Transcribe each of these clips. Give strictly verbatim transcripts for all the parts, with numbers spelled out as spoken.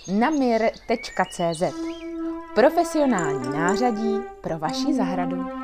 namir tečka cé zet. Profesionální nářadí pro vaši zahradu.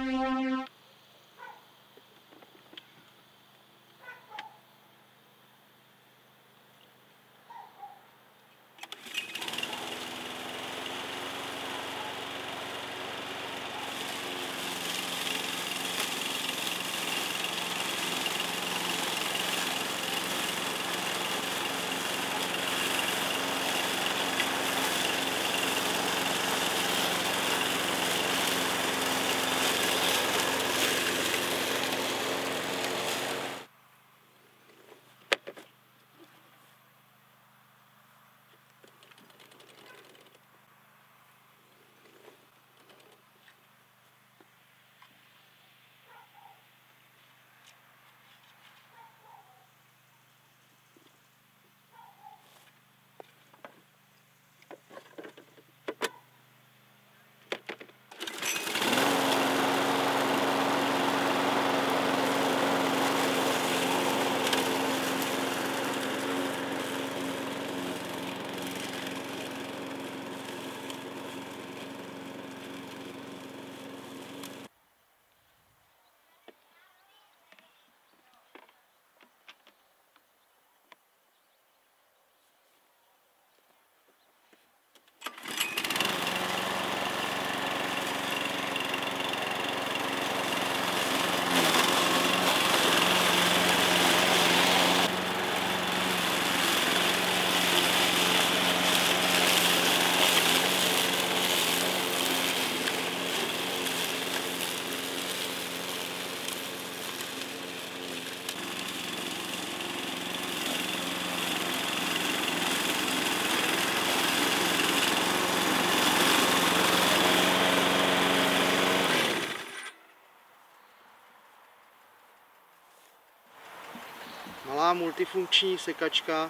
Malá multifunkční sekačka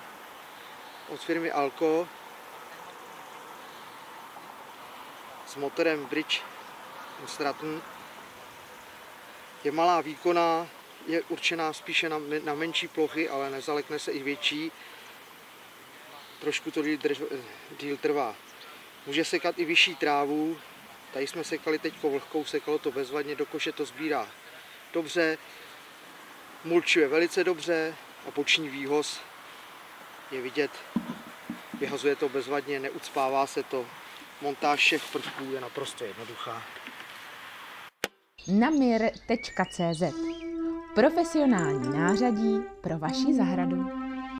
od firmy Alco s motorem Bridge Stratton. Je malá, výkonná, je určená spíše na, na menší plochy, ale nezalekne se i větší. Trošku to díl, díl trvá. Může sekat i vyšší trávu. Tady jsme sekali teď vlhkou, sekalo to bezvadně, do koše to sbírá dobře. Mulčuje velice dobře a boční výhoz je vidět, vyhazuje to bezvadně, neucpává se to. Montáž všech prvků je naprosto jednoduchá. namir tečka cé zet. Profesionální nářadí pro vaši zahradu.